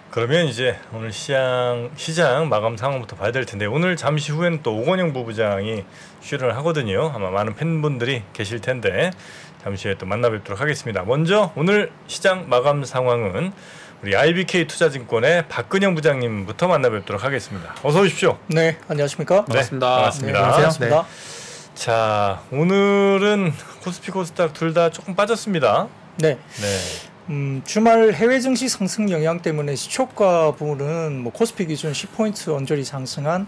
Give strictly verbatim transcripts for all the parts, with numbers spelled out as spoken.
그러면 이제 오늘 시장, 시장 마감 상황부터 봐야 될 텐데, 오늘 잠시 후에는 또 오건영 부부장이 출연을 하거든요. 아마 많은 팬분들이 계실 텐데 잠시 후에 또 만나 뵙도록 하겠습니다. 먼저 오늘 시장 마감 상황은 우리 아이비케이 투자증권의 박근영 부장님부터 만나 뵙도록 하겠습니다. 어서 오십시오. 네, 안녕하십니까? 반갑습니다. 네, 반갑습니다. 네, 반갑습니다. 네. 자, 오늘은 코스피 코스닥 둘 다 조금 빠졌습니다. 네. 네. 음, 주말 해외 증시 상승 영향 때문에 시초가 부분은 뭐 코스피 기준 십 포인트 언저리 상승한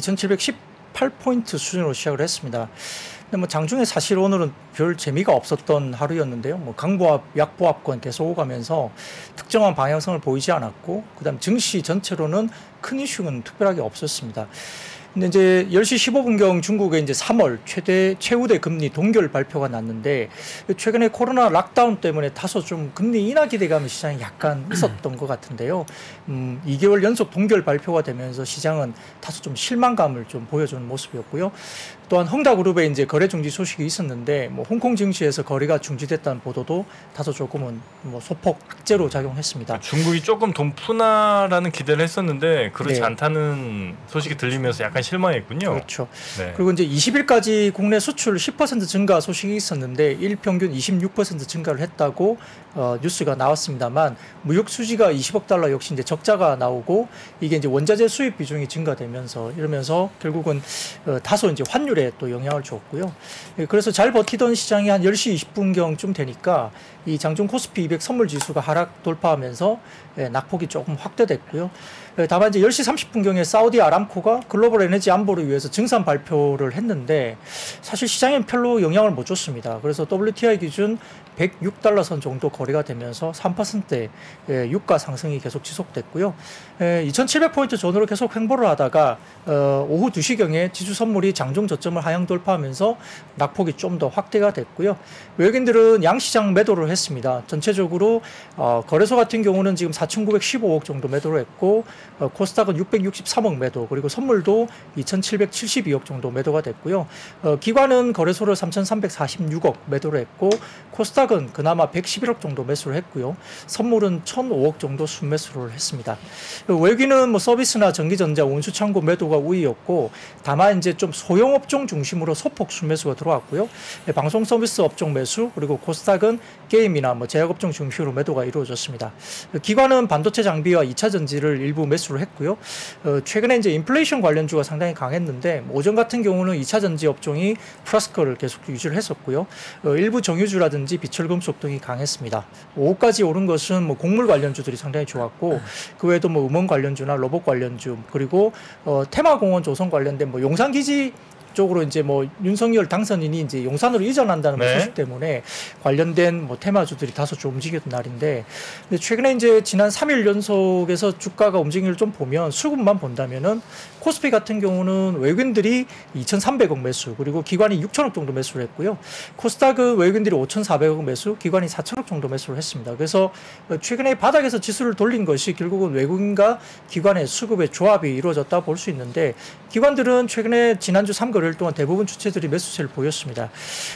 이천칠백십팔 포인트 수준으로 시작을 했습니다. 근데 뭐 장중에 사실 오늘은 별 재미가 없었던 하루였는데요. 뭐 강보합, 약보합권 계속 오가면서 특정한 방향성을 보이지 않았고, 그다음 증시 전체로는 큰 이슈는 특별하게 없었습니다. 근데 이제 열 시 십오 분경 중국의 이제 삼월 최대 최우대 금리 동결 발표가 났는데, 최근에 코로나 락다운 때문에 다소 좀 금리 인하 기대감이 시장에 약간 있었던 것 같은데요. 음, 이 개월 연속 동결 발표가 되면서 시장은 다소 좀 실망감을 좀 보여주는 모습이었고요. 또한 헝다그룹의 이제 거래 중지 소식이 있었는데, 뭐 홍콩 증시에서 거래가 중지됐다는 보도도 다소 조금은 뭐 소폭 악재로 작용했습니다. 중국이 조금 돈 푸나라는 기대를 했었는데 그렇지 네. 않다는 소식이 들리면서 약간 실망했군요. 그렇죠. 네. 그리고 이제 이십 일까지 국내 수출 십 퍼센트 증가 소식이 있었는데 일 평균 이십육 퍼센트 증가를 했다고 어, 뉴스가 나왔습니다만, 무역 수지가 이십억 달러 역시 이제 적자가 나오고, 이게 이제 원자재 수입 비중이 증가되면서 이러면서 결국은 어, 다소 이제 환율에 또 영향을 줬고요. 예, 그래서 잘 버티던 시장이 한 열 시 이십 분경쯤 되니까 이 장중 코스피 이백 선물 지수가 하락 돌파하면서 예, 낙폭이 조금 확대됐고요. 예, 다만 이제 열 시 삼십 분경에 사우디 아람코가 글로벌 에너지 안보를 위해서 증산 발표를 했는데 사실 시장엔 별로 영향을 못 줬습니다. 그래서 더블유티아이 기준 백육 달러 선 정도 거래가 되면서 삼 퍼센트의 예, 유가 상승이 계속 지속됐고요. 예, 이천칠백 포인트 전후로 계속 횡보를 하다가 어, 오후 두 시경에 지수 선물이 장중 저점을 하향 돌파하면서 낙폭이 좀 더 확대가 됐고요. 외국인들은 양시장 매도를 했습니다. 전체적으로 어, 거래소 같은 경우는 지금 사천구백십오억 정도 매도를 했고, 어, 코스닥은 육백육십삼억 매도, 그리고 선물도 이천칠백칠십이억 정도 매도가 됐고요. 어, 기관은 거래소를 삼천삼백사십육억 매도를 했고, 코스닥은 그나마 백십일억 정도 매수를 했고요. 선물은 천오억 정도 순매수를 했습니다. 외국인은 뭐 서비스나 전기전자, 운수창고 매도가 우위였고, 다만 이제 좀 소형업종 중심으로 소폭 순매수가 들어왔고요. 방송 서비스 업종 매수, 그리고 코스닥은 게임이나 뭐 제약업종 중심으로 매도가 이루어졌습니다. 기관은 반도체 장비와 이차 전지를 일부 매수를 했고요. 어, 최근에 이제 인플레이션 관련주가 상당히 강했는데, 오전 같은 경우는 이차 전지 업종이 플러스거를 계속 유지를 했었고요. 어, 일부 정유주라든지 비철금속 등이 강했습니다. 오후까지 오른 것은 뭐 곡물 관련주들이 상당히 좋았고, 그 외에도 뭐 음원 관련주나 로봇 관련주, 그리고 어, 테마공원 조성 관련된 뭐 용산기지 쪽으로 이제 뭐 윤석열 당선인이 이제 용산으로 이전한다는 네. 소식 때문에 관련된 뭐 테마주들이 다소 좀 움직였던 날인데, 근데 최근에 이제 지난 삼 일 연속에서 주가가 움직임을 좀 보면 수급만 본다면은 코스피 같은 경우는 외국인들이 이천삼백억 매수, 그리고 기관이 육천억 정도 매수를 했고요. 코스닥은 외국인들이 오천사백억 매수, 기관이 사천억 정도 매수를 했습니다. 그래서 최근에 바닥에서 지수를 돌린 것이 결국은 외국인과 기관의 수급의 조합이 이루어졌다 볼 수 있는데, 기관들은 최근에 지난주 삼 거래일 동안 대부분 주체들이 매수세를 보였습니다.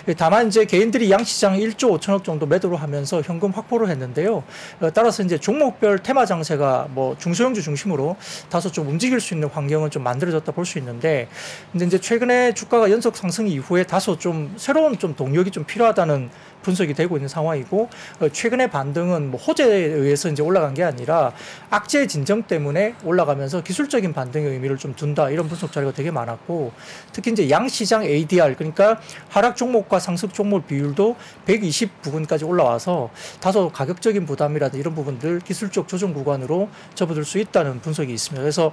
다만 이제 개인들이 양시장 일조 오천억 정도 매도를 하면서 현금 확보를 했는데요. 따라서 이제 종목별 테마 장세가 뭐 중소형주 중심으로 다소 좀 움직일 수 있는 환경은 좀 만들어졌다 볼 수 있는데, 근데 이제 최근에 주가가 연속 상승 이후에 다소 좀 새로운 좀 동력이 좀 필요하다는 분석이 되고 있는 상황이고, 최근의 반등은 뭐 호재에 의해서 이제 올라간 게 아니라 악재 진정 때문에 올라가면서 기술적인 반등의 의미를 좀 둔다, 이런 분석 자료가 되게 많았고, 특히 이제 양시장 에이디알, 그러니까 하락 종목과 상승 종목 비율도 백이십 부근까지 올라와서 다소 가격적인 부담이라든지 이런 부분들 기술적 조정 구간으로 접어들 수 있다는 분석이 있습니다. 그래서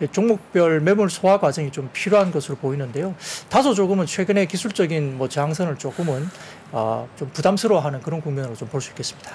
종목별 매물 소화 과정이 좀 필요한 것으로 보이는데요. 다소 조금은 최근에 기술적인 뭐 저항선을 조금은 어, 좀 부담스러워하는 그런 국면으로 좀 볼 수 있겠습니다.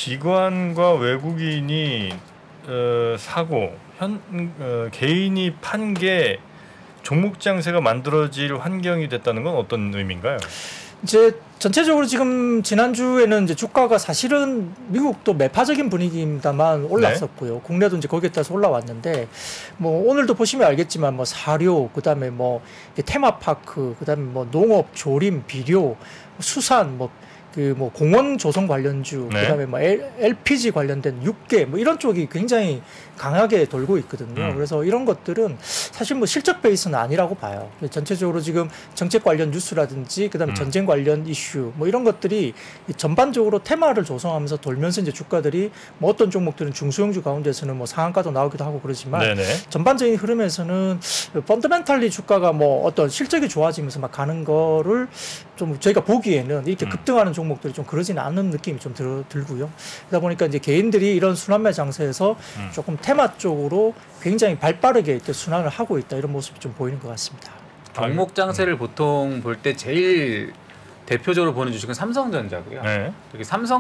기관과 외국인이 어, 사고 현 어, 개인이 판 게 종목 장세가 만들어질 환경이 됐다는 건 어떤 의미인가요? 이제 전체적으로 지금 지난주에는 이제 주가가 사실은 미국도 매파적인 분위기입니다만 올랐었고요. 네. 국내도 이제 거기에 따라서 올라왔는데, 뭐 오늘도 보시면 알겠지만 뭐 사료, 그다음에 뭐 테마파크, 그다음에 뭐 농업, 조림, 비료, 수산, 뭐 그 뭐 공원 조성 관련주, 네. 그다음에 뭐 엘피지 관련된 육계 뭐 이런 쪽이 굉장히 강하게 돌고 있거든요. 음. 그래서 이런 것들은 사실 뭐 실적 베이스는 아니라고 봐요. 전체적으로 지금 정책 관련 뉴스라든지 그다음에 음. 전쟁 관련 이슈 뭐 이런 것들이 전반적으로 테마를 조성하면서 돌면서 이제 주가들이 뭐 어떤 종목들은 중소형주 가운데서는 뭐 상한가도 나오기도 하고 그러지만 네네. 전반적인 흐름에서는 펀더멘탈리 주가가 뭐 어떤 실적이 좋아지면서 막 가는 거를 좀 저희가 보기에는 이렇게 음. 급등하는 종목들이 좀 그러지는 않는 느낌이 좀 들, 들고요. 그러다 보니까 이제 개인들이 이런 순환매 장세에서 음. 조금 테마 쪽으로 굉장히 발빠르게 이렇게 순환을 하고 있다 이런 모습이 좀 보이는 것 같습니다. 종목 장세를 음. 보통 볼 때 제일 대표적으로 보는 주식은 삼성전자고요. 네. 여기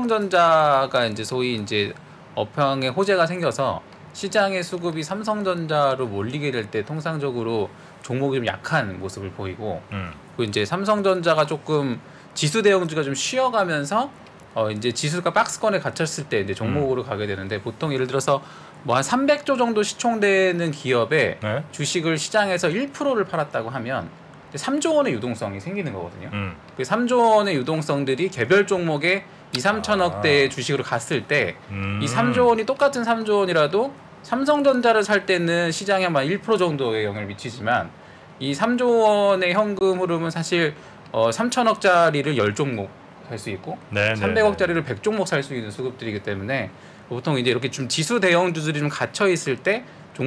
삼성전자가 이제 소위 이제 업황에 호재가 생겨서 시장의 수급이 삼성전자로 몰리게 될 때 통상적으로 종목이 좀 약한 모습을 보이고, 음. 그리고 이제 삼성전자가 조금 지수 대형주가 좀 쉬어가면서 어 이제 지수가 박스권에 갇혔을 때 이제 종목으로 음. 가게 되는데, 보통 예를 들어서 뭐 한 삼백조 정도 시총되는 기업의 네. 주식을 시장에서 일 퍼센트를 팔았다고 하면 삼조 원의 유동성이 생기는 거거든요. 음. 그 삼조 원의 유동성들이 개별 종목에 이, 삼천억 대의 아. 주식으로 갔을 때 이 음. 삼조 원이 똑같은 삼조 원이라도 삼성전자를 살 때는 시장에 아마 일 퍼센트 정도의 영향을 미치지만, 이 삼조 원의 현금 흐름은 사실 어 삼천억짜리를 십 종목 살 수 있고 네네네. 삼백억짜리를 백 종목 살 수 있는 수급들이기 때문에 보통 이제 이렇게 좀 지수 대형주들이 좀 갇혀 있을 때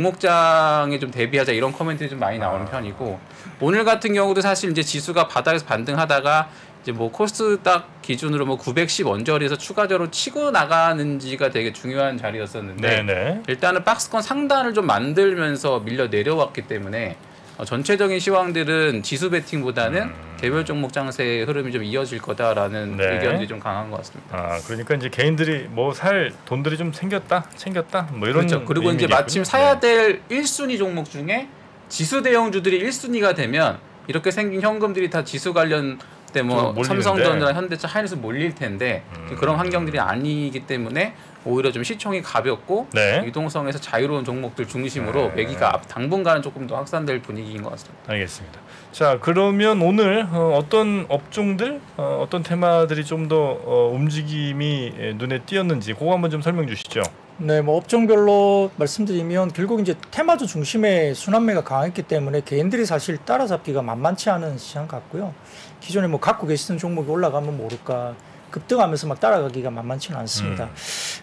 종목장에 좀 대비하자 이런 코멘트들이 좀 많이 나오는 아. 편이고, 오늘 같은 경우도 사실 이제 지수가 바닥에서 반등하다가 이제 뭐 코스닥 기준으로 뭐 구백십 언저리에서 추가적으로 치고 나가는지가 되게 중요한 자리였었는데 네네. 일단은 박스권 상단을 좀 만들면서 밀려 내려왔기 때문에 어, 전체적인 시황들은 지수 베팅보다는 음. 개별 종목 장세의 흐름이 좀 이어질 거다라는 네. 의견이 좀 강한 것 같습니다. 아, 그러니까 이제 개인들이 뭐 살 돈들이 좀 생겼다, 챙겼다, 뭐 이런. 그렇죠. 그리고 이제 마침 사야 될 네. 일 순위 종목 중에 지수 대형주들이 일 순위가 되면 이렇게 생긴 현금들이 다 지수 관련 때 뭐 삼성전자, 현대차, 하이닉스 몰릴 텐데 음. 그런 환경들이 아니기 때문에 오히려 좀 시총이 가볍고 네. 유동성에서 자유로운 종목들 중심으로 네. 매기가 당분간은 조금 더 확산될 분위기인 것 같습니다. 알겠습니다. 자, 그러면 오늘 어, 어떤 업종들, 어, 어떤 테마들이 좀 더 어, 움직임이 눈에 띄었는지 그거 한번 좀 설명 주시죠. 네, 뭐 업종별로 말씀드리면 결국 이제 테마주 중심의 순환매가 강했기 때문에 개인들이 사실 따라잡기가 만만치 않은 시장 같고요. 기존에 뭐 갖고 계시던 종목이 올라가면 모를까 급등하면서 막 따라가기가 만만치는 않습니다. 음.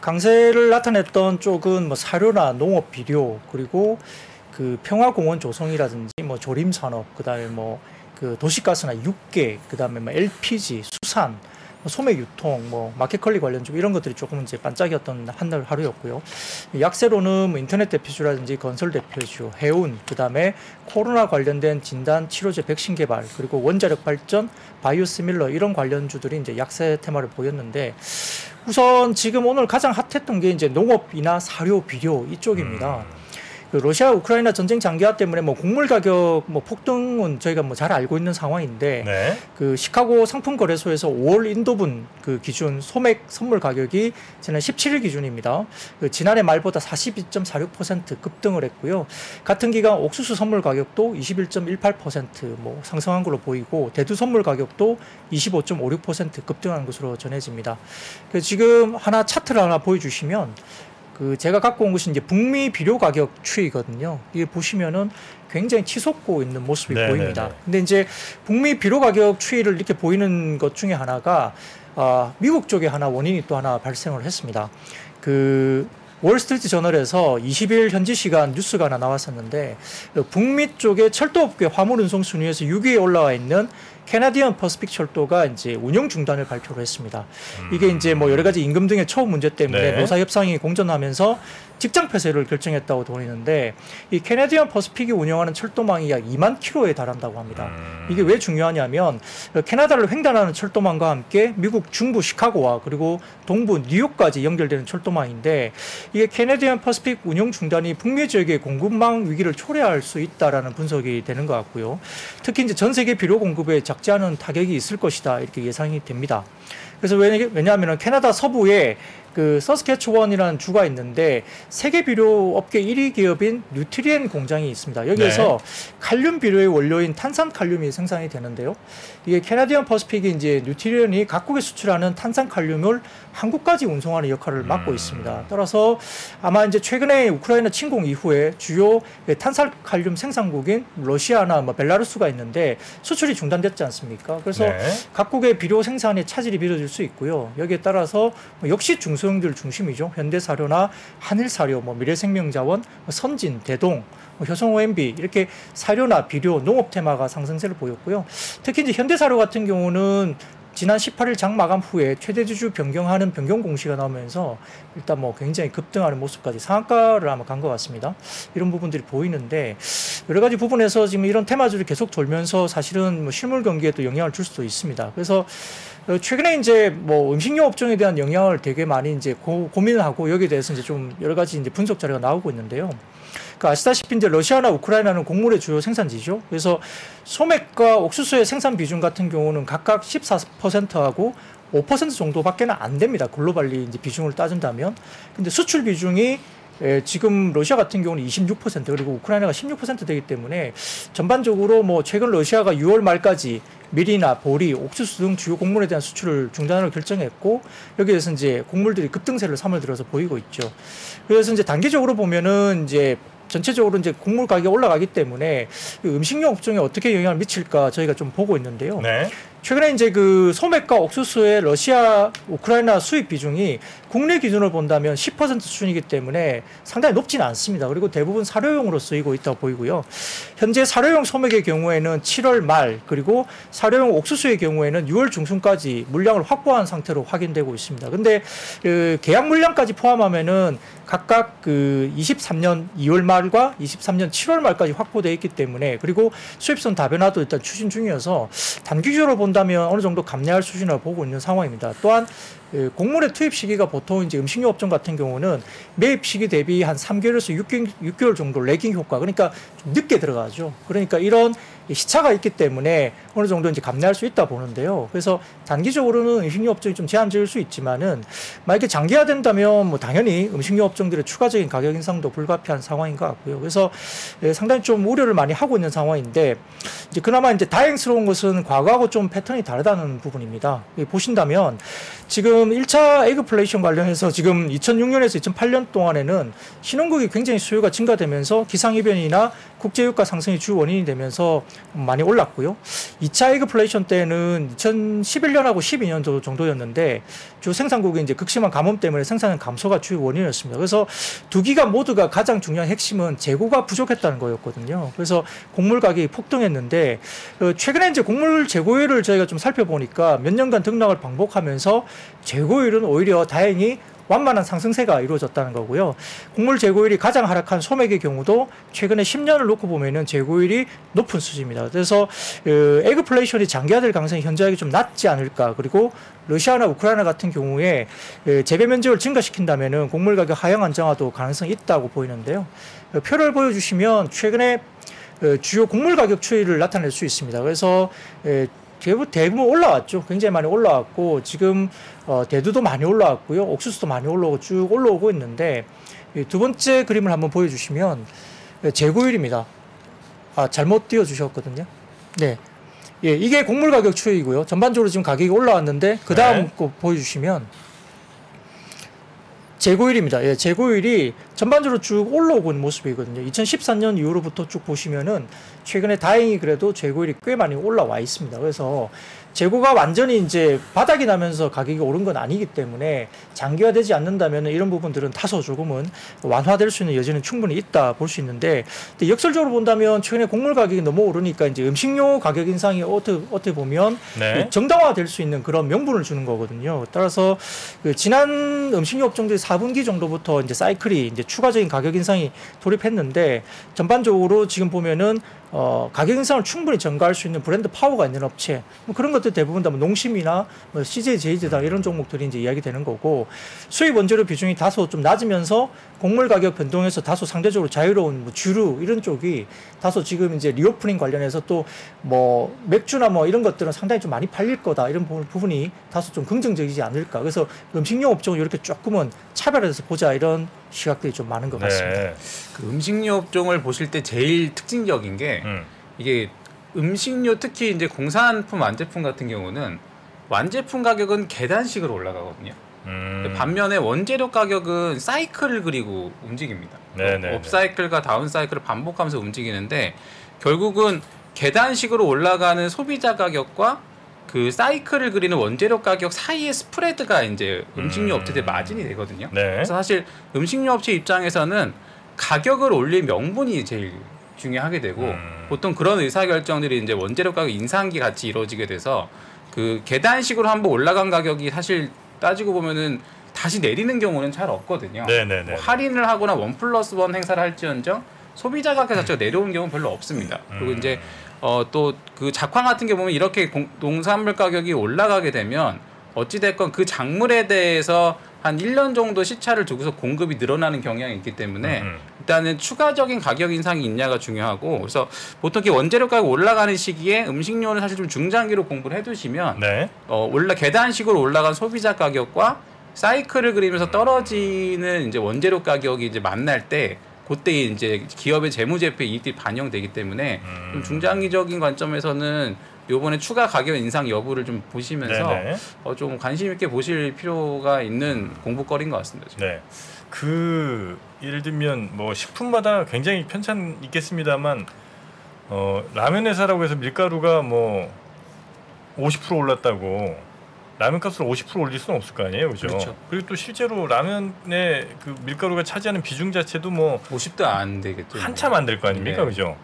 강세를 나타냈던 쪽은 뭐 사료나 농업 비료, 그리고 그 평화공원 조성이라든지 뭐 조림산업, 그다음에 뭐 그 도시가스나 육계, 그다음에 뭐 엘피지, 수산, 소매 유통, 뭐 마켓컬리 관련주 이런 것들이 조금 이제 반짝이었던 한날 하루였고요. 약세로는 뭐 인터넷 대표주라든지 건설 대표주, 해운, 그다음에 코로나 관련된 진단 치료제 백신 개발, 그리고 원자력 발전, 바이오시밀러 이런 관련주들이 이제 약세 테마를 보였는데, 우선 지금 오늘 가장 핫했던 게 이제 농업이나 사료, 비료 이쪽입니다. 음. 그 러시아 우크라이나 전쟁 장기화 때문에 뭐 곡물 가격 뭐 폭등은 저희가 뭐 잘 알고 있는 상황인데 네. 그 시카고 상품 거래소에서 오월 인도분 그 기준 소맥 선물 가격이 지난 십칠일 기준입니다. 그 지난해 말보다 사십이 점 사육 퍼센트 급등을 했고요. 같은 기간 옥수수 선물 가격도 이십일 점 일팔 퍼센트 뭐 상승한 걸로 보이고, 대두 선물 가격도 이십오 점 오육 퍼센트 급등한 것으로 전해집니다. 그 지금 하나 차트를 하나 보여주시면, 그 제가 갖고 온 것이 이제 북미 비료 가격 추이거든요. 이게 보시면은 굉장히 치솟고 있는 모습이 네네네. 보입니다. 근데 이제 북미 비료 가격 추이를 이렇게 보이는 것 중에 하나가 아, 미국 쪽에 하나 원인이 또 하나 발생을 했습니다. 그 월스트리트 저널에서 이십일 현지 시간 뉴스가 하나 나왔었는데, 북미 쪽의 철도업계 화물 운송 순위에서 육 위에 올라와 있는 캐나디언 퍼시픽 철도가 이제 운영 중단을 발표를 했습니다. 이게 이제 뭐 여러 가지 임금 등의 처우 문제 때문에 네. 노사 협상이 공전하면서 직장 폐쇄를 결정했다고 보이는데, 이 캐나디언 퍼시픽이 운영하는 철도망이 약 이만 킬로미터에 달한다고 합니다. 이게 왜 중요하냐면 캐나다를 횡단하는 철도망과 함께 미국 중부 시카고와 그리고 동부 뉴욕까지 연결되는 철도망인데, 이게 캐나디언 퍼시픽 운영 중단이 북미 지역의 공급망 위기를 초래할 수 있다라는 분석이 되는 것 같고요. 특히 이제 전 세계 비료 공급에 작지 않은 타격이 있을 것이다 이렇게 예상이 됩니다. 그래서 왜냐, 왜냐하면 캐나다 서부에 그 서스케치원이라는 주가 있는데 세계 비료 업계 일 위 기업인 뉴트리엔 공장이 있습니다. 여기에서 네. 칼륨 비료의 원료인 탄산 칼륨이 생산이 되는데요. 이게 캐나디언 퍼시픽이 이제 뉴트리엔이 각국에 수출하는 탄산 칼륨을 한국까지 운송하는 역할을 맡고 음. 있습니다. 따라서 아마 이제 최근에 우크라이나 침공 이후에 주요 탄산 칼륨 생산국인 러시아나 뭐 벨라루스가 있는데 수출이 중단됐지 않습니까? 그래서 네. 각국의 비료 생산에 차질이 빚어질 수 있고요. 여기에 따라서 역시 중소 들 중심이죠. 현대사료나 한일사료, 뭐 미래생명자원, 선진, 대동, 뭐 효성오엠비 이렇게 사료나 비료, 농업 테마가 상승세를 보였고요. 특히 이제 현대사료 같은 경우는 지난 십팔 일 장 마감 후에 최대 주주 변경하는 변경 공시가 나오면서 일단 뭐 굉장히 급등하는 모습까지 상한가를 아마 간 것 같습니다. 이런 부분들이 보이는데 여러 가지 부분에서 지금 이런 테마주를 계속 돌면서 사실은 뭐 실물 경기에도 영향을 줄 수도 있습니다. 그래서 최근에 이제 뭐 음식료 업종에 대한 영향을 되게 많이 이제 고, 고민을 하고 여기에 대해서 이제 좀 여러 가지 이제 분석 자료가 나오고 있는데요. 그러니까 아시다시피 이제 러시아나 우크라이나는 곡물의 주요 생산지죠. 그래서 소맥과 옥수수의 생산 비중 같은 경우는 각각 십사 퍼센트하고 오 퍼센트 정도밖에는 안 됩니다. 글로벌리 이제 비중을 따진다면. 근데 수출 비중이 예, 지금 러시아 같은 경우는 이십육 퍼센트 그리고 우크라이나가 십육 퍼센트 되기 때문에 전반적으로 뭐 최근 러시아가 유월 말까지 밀이나 보리, 옥수수 등 주요 곡물에 대한 수출을 중단을 결정했고 여기에서 이제 곡물들이 급등세를 삼월 들어서 보이고 있죠. 그래서 이제 단기적으로 보면은 이제 전체적으로 이제 곡물 가격이 올라가기 때문에 음식료 업종에 어떻게 영향을 미칠까 저희가 좀 보고 있는데요. 네. 최근에 이제 그 소맥과 옥수수의 러시아, 우크라이나 수입 비중이 국내 기준으로 본다면 십 퍼센트 수준이기 때문에 상당히 높지는 않습니다. 그리고 대부분 사료용으로 쓰이고 있다고 보이고요. 현재 사료용 소맥의 경우에는 칠월 말 그리고 사료용 옥수수의 경우에는 유월 중순까지 물량을 확보한 상태로 확인되고 있습니다. 근데 그 계약 물량까지 포함하면은 각각 그 이십삼 년 이월 말과 이십삼 년 칠월 말까지 확보되어 있기 때문에 그리고 수입선 다변화도 일단 추진 중이어서 단기적으로 본다면 어느 정도 감내할 수준을 보고 있는 상황입니다. 또한 곡물의 투입 시기가 보통 이제 음식료 업종 같은 경우는 매입 시기 대비 한 삼 개월에서 육 개월, 육 개월 정도 레깅 효과, 그러니까 좀 늦게 들어가죠. 그러니까 이런 시차가 있기 때문에 어느 정도 이제 감내할 수 있다 보는데요. 그래서 단기적으로는 음식료 업종이 좀 제한적일 수 있지만은 만약에 장기화된다면 뭐 당연히 음식료 업종들의 추가적인 가격 인상도 불가피한 상황인 것 같고요. 그래서 상당히 좀 우려를 많이 하고 있는 상황인데 이제 그나마 이제 다행스러운 것은 과거하고 좀 패턴이 다르다는 부분입니다. 보신다면 지금 일 차 에그플레이션 관련해서 지금 이천육 년에서 이천팔 년 동안에는 신혼국이 굉장히 수요가 증가되면서 기상이변이나 국제유가 상승이 주 원인이 되면서 많이 올랐고요. 이 차 에그플레이션 때는 이천십일 년하고 십이 년 정도였는데 주 생산국의 이제 극심한 가뭄 때문에 생산 감소가 주 원인이었습니다. 그래서 두 기간 모두가 가장 중요한 핵심은 재고가 부족했다는 거였거든요. 그래서 곡물 가격이 폭등했는데 최근에 이제 곡물 재고율을 저희가 좀 살펴보니까 몇 년간 등락을 반복하면서 재고율은 오히려 다행히 완만한 상승세가 이루어졌다는 거고요. 곡물 재고율이 가장 하락한 소맥의 경우도 최근에 십 년을 놓고 보면은 재고율이 높은 수준입니다. 그래서 에그플레이션이 장기화될 가능성이 현저하게 좀 낮지 않을까. 그리고 러시아나 우크라이나 같은 경우에 재배 면적을 증가시킨다면은 곡물 가격 하향 안정화도 가능성이 있다고 보이는데요. 표를 보여주시면 최근에 주요 곡물 가격 추이를 나타낼 수 있습니다. 그래서 대부분 올라왔죠. 굉장히 많이 올라왔고 지금 어, 대두도 많이 올라왔고요. 옥수수도 많이 올라오고 쭉 올라오고 있는데 두 번째 그림을 한번 보여주시면 재고율입니다. 아, 잘못 띄워주셨거든요. 네, 예, 이게 곡물 가격 추이고요. 전반적으로 지금 가격이 올라왔는데 그 다음 네. 거 보여주시면 재고율입니다. 예, 재고율이 전반적으로 쭉 올라오고 있는 모습이거든요. 이천십사 년 이후로부터 쭉 보시면은 최근에 다행히 그래도 재고율이 꽤 많이 올라와 있습니다. 그래서 재고가 완전히 이제 바닥이 나면서 가격이 오른 건 아니기 때문에 장기화되지 않는다면 이런 부분들은 다소 조금은 완화될 수 있는 여지는 충분히 있다 볼 수 있는데 근데 역설적으로 본다면 최근에 곡물 가격이 너무 오르니까 이제 음식료 가격 인상이 어떻게, 어떻게 보면 네. 정당화될 수 있는 그런 명분을 주는 거거든요. 따라서 그 지난 음식료 업종들이 사 분기 정도부터 이제 사이클이 이제 추가적인 가격 인상이 돌입했는데 전반적으로 지금 보면은 어, 가격 인상을 충분히 전가할 수 있는 브랜드 파워가 있는 업체 뭐 그런 것들 것들 대부분 다 뭐 농심이나 뭐 씨제이, 제이제다 이런 종목들이 이제 이야기되는 거고 수입 원재료 비중이 다소 좀 낮으면서 곡물 가격 변동에서 다소 상대적으로 자유로운 뭐 주류 이런 쪽이 다소 지금 이제 리오프닝 관련해서 또 뭐 맥주나 뭐 이런 것들은 상당히 좀 많이 팔릴 거다 이런 부분이 다소 좀 긍정적이지 않을까. 그래서 음식료 업종을 이렇게 조금은 차별해서 보자 이런 시각들이 좀 많은 것 같습니다. 네. 그 음식료 업종을 보실 때 제일 특징적인 게 음. 이게 음식료 특히 이제 공산품 완제품 같은 경우는 완제품 가격은 계단식으로 올라가거든요. 음. 반면에 원재료 가격은 사이클을 그리고 움직입니다. 네네. 업사이클과 다운사이클을 반복하면서 움직이는데 결국은 계단식으로 올라가는 소비자 가격과 그 사이클을 그리는 원재료 가격 사이의 스프레드가 이제 음식료 음. 업체들 마진이 되거든요. 네. 그래서 사실 음식료 업체 입장에서는 가격을 올릴 명분이 제일 중요하게 되고 음. 보통 그런 의사결정들이 이제 원재료 가격 인상기 같이 이루어지게 돼서 그 계단식으로 한번 올라간 가격이 사실 따지고 보면은 다시 내리는 경우는 잘 없거든요. 네네네. 뭐 할인을 하거나 원 플러스 원 행사를 할지언정 소비자 가격 자체가 내려오는 경우는 별로 없습니다. 그리고 음. 이제 어 또 그 작황 같은 경우 보면 이렇게 공, 농산물 가격이 올라가게 되면 어찌 됐건 그 작물에 대해서 한 일 년 정도 시차를 두고서 공급이 늘어나는 경향이 있기 때문에 음. 일단은 추가적인 가격 인상이 있냐가 중요하고 그래서 보통 이렇게 원재료 가격 올라가는 시기에 음식료는 사실 좀 중장기로 공부를 해두시면 네. 어 올라 계단식으로 올라간 소비자 가격과 사이클을 그리면서 떨어지는 이제 원재료 가격이 이제 만날 때 그때 이제 기업의 재무제표에 이익들이 반영되기 때문에 음. 좀 중장기적인 관점에서는 요번에 추가 가격 인상 여부를 좀 보시면서 네네. 어 좀 관심 있게 보실 필요가 있는 공부거리인 것 같습니다. 지금. 네. 그 예를 들면 뭐 식품마다 굉장히 편차는 있겠습니다만 어 라면 회사라고 해서 밀가루가 뭐 오십 퍼센트 올랐다고 라면 값을 오십 퍼센트 올릴 수는 없을 거 아니에요, 그죠? 그렇죠. 그리고 또 실제로 라면의 그 밀가루가 차지하는 비중 자체도 뭐 오십도 안 되겠죠. 한참 안 될 거 아닙니까, 네. 그죠?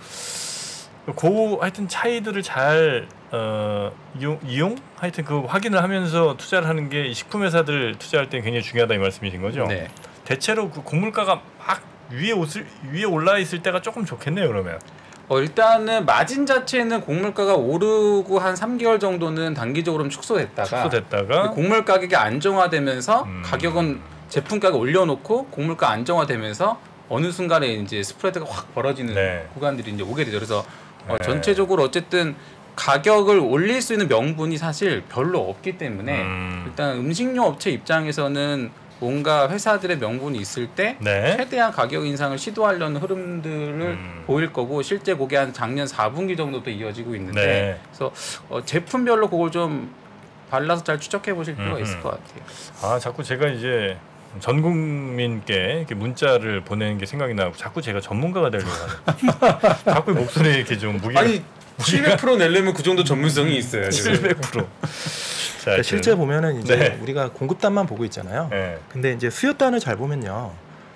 그 하여튼 차이들을 잘 어, 이용, 이용 하여튼 그 확인을 하면서 투자를 하는 게 이 식품 회사들 투자할 때 굉장히 중요하다 이 말씀이신 거죠? 네. 대체로 그 곡물가가 막 위에 옷을 위에 올라 있을 때가 조금 좋겠네요, 그러면. 어 일단은 마진 자체는 곡물가가 오르고 한 삼 개월 정도는 단기적으로 축소됐다가 축소됐다가 곡물 가격이 안정화되면서 음. 가격은 제품 가격 올려놓고 곡물가 안정화되면서 어느 순간에 이제 스프레드가 확 벌어지는 네. 구간들이 이제 오게 되죠. 그래서 어, 네. 전체적으로 어쨌든 가격을 올릴 수 있는 명분이 사실 별로 없기 때문에 음. 일단 음식료 업체 입장에서는 뭔가 회사들의 명분이 있을 때 네. 최대한 가격 인상을 시도하려는 흐름들을 음. 보일 거고 실제 그게 한 작년 사 분기 정도도 이어지고 있는데 네. 그래서 어, 제품별로 그걸 좀 발라서 잘 추적해 보실 필요가 음흠. 있을 것 같아요. 아 자꾸 제가 이제 전 국민께 이렇게 문자를 보내는 게 생각이 나고 자꾸 제가 전문가가 되려고 하는. 자꾸 목소리에 이렇게 좀 무게. 아니 칠백 퍼센트 내려면 그 정도 전문성이 있어요. 지금. 칠백 퍼센트. 자, 그러니까 실제 보면은 이제 네. 우리가 공급단만 보고 있잖아요. 네. 근데 이제 수요단을 잘 보면요.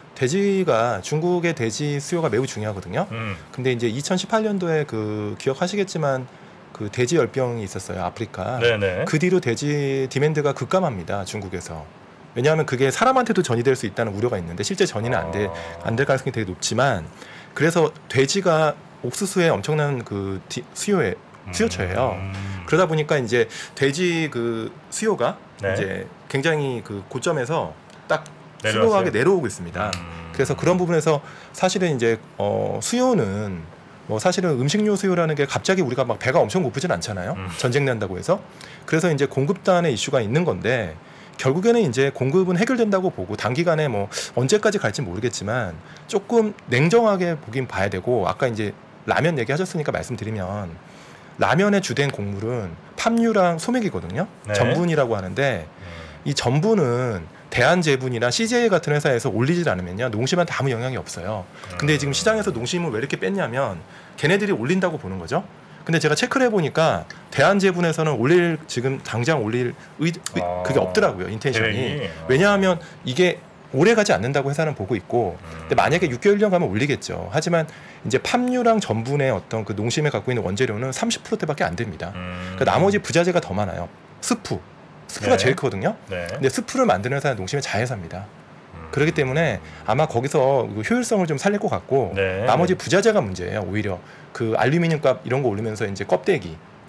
돼지가 중국의 돼지 수요가 매우 중요하거든요. 음. 근데 이제 이천십팔 년도에 그 기억하시겠지만 그 돼지 열병이 있었어요. 아프리카. 네네. 그 뒤로 돼지 디맨드가 급감합니다. 중국에서. 왜냐하면 그게 사람한테도 전이될 수 있다는 우려가 있는데 실제 전이는 안 돼, 안 될 가능성이 되게 높지만 그래서 돼지가 옥수수의 엄청난 그 디, 수요에 수요처예요. 음. 그러다 보니까 이제 돼지 그 수요가 네. 이제 굉장히 그 고점에서 딱 내려왔어요? 슬로우하게 내려오고 있습니다. 음. 그래서 그런 부분에서 사실은 이제 어 수요는 뭐 사실은 음식료 수요라는 게 갑자기 우리가 막 배가 엄청 고프진 않잖아요. 음. 전쟁 난다고 해서. 그래서 이제 공급단의 이슈가 있는 건데 결국에는 이제 공급은 해결된다고 보고 단기간에 뭐 언제까지 갈지 모르겠지만 조금 냉정하게 보긴 봐야 되고 아까 이제 라면 얘기하셨으니까 말씀드리면 라면의 주된 곡물은 팜유랑 소맥이거든요. 네. 전분이라고 하는데 이 전분은 대한제분이나 씨제이 같은 회사에서 올리질 않으면요 농심한테 아무 영향이 없어요. 근데 지금 시장에서 농심을 왜 이렇게 뺐냐면 걔네들이 올린다고 보는 거죠. 근데 제가 체크를 해보니까 대한제분에서는 올릴 지금 당장 올릴 의, 의, 아, 그게 없더라고요 인텐션이. 계획이? 왜냐하면 이게 오래 가지 않는다고 회사는 보고 있고 근데 만약에 육 개월 일 년 가면 올리겠죠. 하지만 이제 팜유랑 전분의 어떤 그 농심에 갖고 있는 원재료는 삼십 퍼센트대밖에 안 됩니다. 음. 그러니까 나머지 부자재가 더 많아요. 스프. 스프가 네. 제일 크거든요. 네. 근데 스프를 만드는 회사는 농심의 자회사입니다. 음. 그렇기 때문에 아마 거기서 그 효율성을 좀 살릴 것 같고 네. 나머지 부자재가 문제예요. 오히려 그 알루미늄 값 이런 거 올리면서 이제 껍데기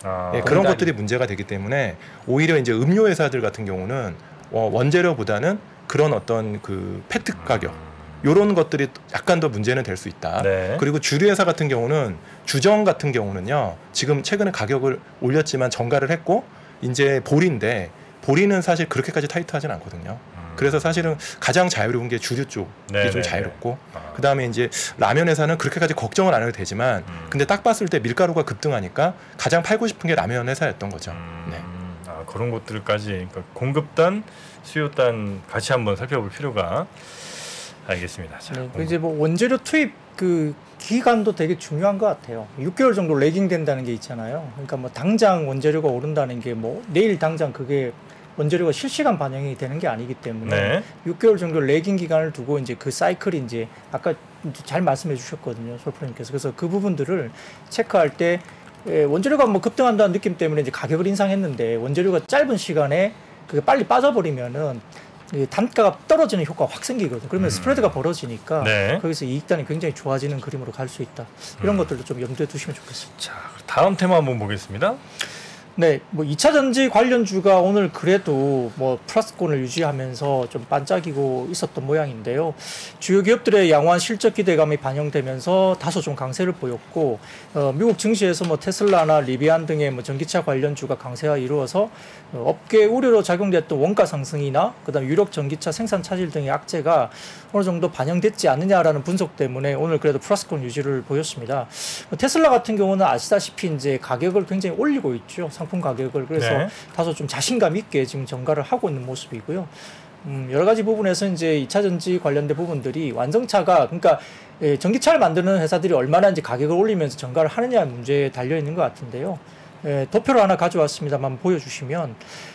아, 예, 그런 공단이. 것들이 문제가 되기 때문에 오히려 이제 음료 회사들 같은 경우는 어, 원재료보다는 그런 어떤 그 페트 가격 요런 것들이 약간 더 문제는 될 수 있다. 네. 그리고 주류 회사 같은 경우는 주정 같은 경우는요. 지금 최근에 가격을 올렸지만 정가를 했고 이제 보리인데 보리는 사실 그렇게까지 타이트하진 않거든요. 그래서 사실은 가장 자유로운 게 주류 쪽이 네네네. 좀 자유롭고 아. 그 다음에 이제 라면 회사는 그렇게까지 걱정을 안 해도 되지만 음. 근데 딱 봤을 때 밀가루가 급등하니까 가장 팔고 싶은 게 라면 회사였던 거죠. 음, 네. 아, 그런 것들까지 그러니까 공급단, 수요단 같이 한번 살펴볼 필요가 알겠습니다. 자, 네, 공급. 그 이제 뭐 원재료 투입 그 기간도 되게 중요한 것 같아요. 육 개월 정도 레깅 된다는 게 있잖아요. 그러니까 뭐 당장 원재료가 오른다는 게 뭐 내일 당장 그게 원재료가 실시간 반영이 되는 게 아니기 때문에 네. 육 개월 정도 레깅 기간을 두고 이제 그 사이클이 이제 아까 잘 말씀해 주셨거든요, 솔프로님께서. 그래서 그 부분들을 체크할 때 예, 원재료가 뭐 급등한다는 느낌 때문에 이제 가격을 인상했는데 원재료가 짧은 시간에 그게 빨리 빠져버리면은 이 단가가 떨어지는 효과가 확 생기거든요. 그러면 음. 스프레드가 벌어지니까 네. 거기서 이익단이 굉장히 좋아지는 그림으로 갈 수 있다. 이런 음. 것들도 좀 염두에 두시면 좋겠습니다. 자, 다음 테마 한번 보겠습니다. 네, 뭐 이 차 전지 관련주가 오늘 그래도 뭐 플러스권을 유지하면서 좀 반짝이고 있었던 모양인데요. 주요 기업들의 양호한 실적 기대감이 반영되면서 다소 좀 강세를 보였고, 어, 미국 증시에서 뭐 테슬라나 리비안 등의 뭐 전기차 관련주가 강세가 이루어서 어, 업계 우려로 작용됐던 원가 상승이나 그다음 유럽 전기차 생산 차질 등의 악재가 어느 정도 반영됐지 않느냐라는 분석 때문에 오늘 그래도 플러스권 유지를 보였습니다. 뭐 테슬라 같은 경우는 아시다시피 이제 가격을 굉장히 올리고 있죠. 상품 가격을. 그래서 네. 다소 좀 자신감 있게 지금 전가를 하고 있는 모습이고요. 음, 여러 가지 부분에서 이제 이 차 전지 관련된 부분들이 완성차가 그러니까 예, 전기차를 만드는 회사들이 얼마나 이제 가격을 올리면서 전가를 하느냐의 문제에 달려 있는 것 같은데요. 예, 도표를 하나 가져왔습니다만 보여주시면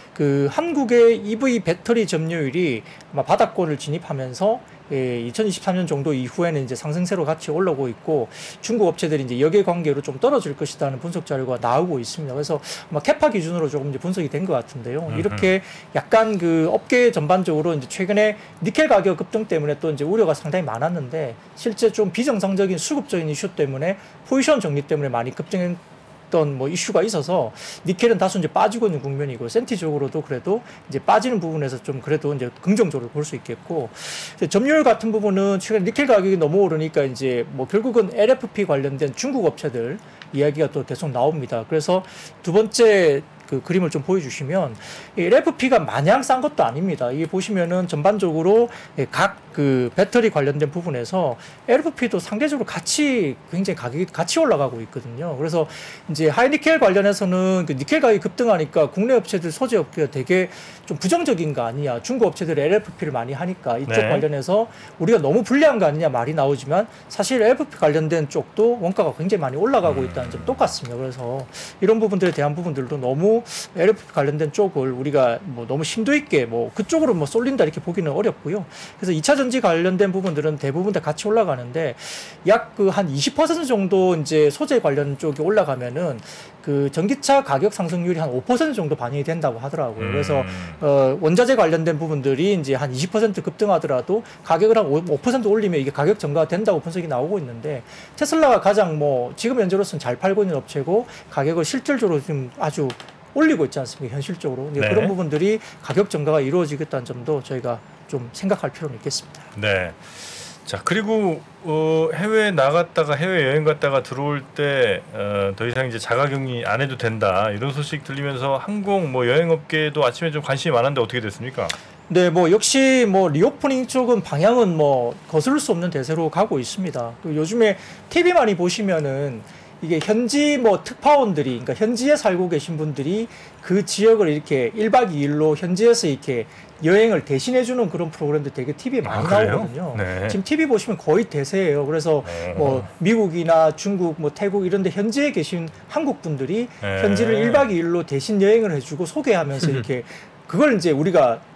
그 한국의 이브이 배터리 점유율이 아마 바닥권을 진입하면서 예, 이천이십삼 년 정도 이후에는 이제 상승세로 같이 올라오고 있고 중국 업체들이 이제 역의 관계로 좀 떨어질 것이라는 분석 자료가 나오고 있습니다. 그래서 아마 캐파 기준으로 조금 이제 분석이 된 것 같은데요. 음흠. 이렇게 약간 그 업계 전반적으로 이제 최근에 니켈 가격 급등 때문에 또 이제 우려가 상당히 많았는데 실제 좀 비정상적인 수급적인 이슈 때문에 포지션 정리 때문에 많이 급등 어떤 뭐 이슈가 있어서 니켈은 다소 이제 빠지고 있는 국면이고 센티적으로도 그래도 이제 빠지는 부분에서 좀 그래도 이제 긍정적으로 볼 수 있겠고 점유율 같은 부분은 최근 니켈 가격이 너무 오르니까 이제 뭐 결국은 엘에프피 관련된 중국 업체들 이야기가 또 계속 나옵니다. 그래서 두 번째 그 그림을 좀 보여주시면 이 엘에프피가 마냥 싼 것도 아닙니다. 이게 보시면은 전반적으로 각 그 배터리 관련된 부분에서 엘에프피도 상대적으로 같이 굉장히 가격이 같이 올라가고 있거든요. 그래서 이제 하이니켈 관련해서는 그 니켈 가격이 급등하니까 국내 업체들 소재 업계가 되게 좀 부정적인 거 아니냐. 중국 업체들이 엘에프피를 많이 하니까 이쪽 네. 관련해서 우리가 너무 불리한 거 아니냐 말이 나오지만 사실 엘에프피 관련된 쪽도 원가가 굉장히 많이 올라가고 있다는 점 똑같습니다. 그래서 이런 부분들에 대한 부분들도 너무 엘에프피 관련된 쪽을 우리가 뭐 너무 심도 있게 뭐 그쪽으로 뭐 쏠린다 이렇게 보기는 어렵고요. 그래서 이 차 전지 관련된 부분들은 대부분 다 같이 올라가는데 약 그 한 이십 퍼센트 정도 이제 소재 관련 쪽이 올라가면은 그 전기차 가격 상승률이 한 오 퍼센트 정도 반영이 된다고 하더라고요. 음. 그래서 어 원자재 관련된 부분들이 이제 한 이십 퍼센트 급등하더라도 가격을 한 오 퍼센트 올리면 이게 가격 전가가 된다고 분석이 나오고 있는데 테슬라가 가장 뭐 지금 현재로서는 잘 팔고 있는 업체고 가격을 실질적으로 지금 아주 올리고 있지 않습니까? 현실적으로. 네. 그런 부분들이 가격 전가가 이루어지겠다는 점도 저희가 좀 생각할 필요는 있겠습니다. 네. 자, 그리고 어, 해외 나갔다가 해외 여행 갔다가 들어올 때 더 어, 이상 이제 자가격리 안 해도 된다 이런 소식 들리면서 항공 뭐 여행업계도 아침에 좀 관심이 많았는데 어떻게 됐습니까? 네, 뭐 역시 뭐 리오프닝 쪽은 방향은 뭐 거스를 수 없는 대세로 가고 있습니다. 그 요즘에 티비 많이 보시면은 이게 현지 뭐 특파원들이 그러니까 현지에 살고 계신 분들이 그 지역을 이렇게 일 박 이 일로 현지에서 이렇게 여행을 대신해 주는 그런 프로그램들 되게 티비에 많이 아, 나오거든요. 네. 지금 티비 보시면 거의 대세예요. 그래서 네. 뭐 미국이나 중국, 뭐 태국 이런 데 현지에 계신 한국 분들이 네. 현지를 일 박 이 일로 대신 여행을 해 주고 소개하면서 이렇게 그걸 이제 우리가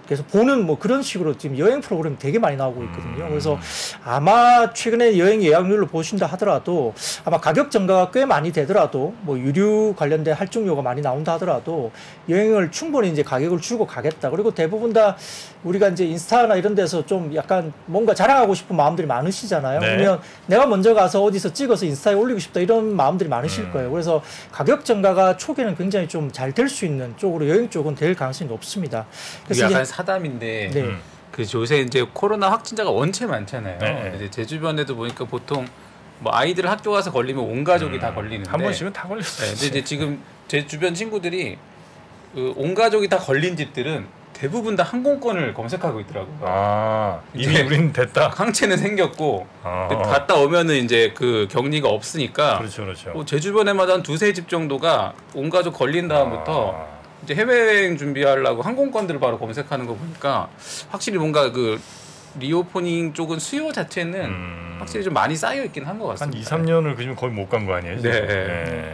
계속 보는 뭐 그런 식으로 지금 여행 프로그램이 되게 많이 나오고 있거든요. 그래서 아마 최근에 여행 예약률을 보신다 하더라도 아마 가격 증가가 꽤 많이 되더라도 뭐 유류 관련된 할증료가 많이 나온다 하더라도 여행을 충분히 이제 가격을 주고 가겠다. 그리고 대부분 다 우리가 이제 인스타나 이런 데서 좀 약간 뭔가 자랑하고 싶은 마음들이 많으시잖아요. 네. 그러면 내가 먼저 가서 어디서 찍어서 인스타에 올리고 싶다 이런 마음들이 많으실 음. 거예요. 그래서 가격 증가가 초기에는 굉장히 좀 잘 될 수 있는 쪽으로 여행 쪽은 될 가능성이 높습니다. 이게 그래서 약간 이제 사담인데 네. 음. 그 요새 이제 코로나 확진자가 원체 많잖아요. 네. 이제 제 주변에도 보니까 보통 뭐 아이들 학교 가서 걸리면 온 가족이 음. 다 걸리는데 한 번씩은 다 걸렸어요. 네, 근데 이제 지금 제 주변 친구들이 그 온 가족이 다 걸린 집들은 대부분 다 항공권을 검색하고 있더라고요. 아 이미 이제 우리는 됐다. 항체는 생겼고 아, 근데 갔다 오면은 이제 그 격리가 없으니까 그렇죠, 그렇죠. 뭐 제 주변에마다 한 두세 집 정도가 온 가족 걸린 다음부터 아. 이제 해외여행 준비하려고 항공권들을 바로 검색하는 거 보니까 확실히 뭔가 그 리오포닝 쪽은 수요 자체는 음. 확실히 좀 많이 쌓여 있긴 한 것 한 같습니다. 이, 삼 년을 그지금 거의 못 간 거 아니에요? 네. 지금? 네.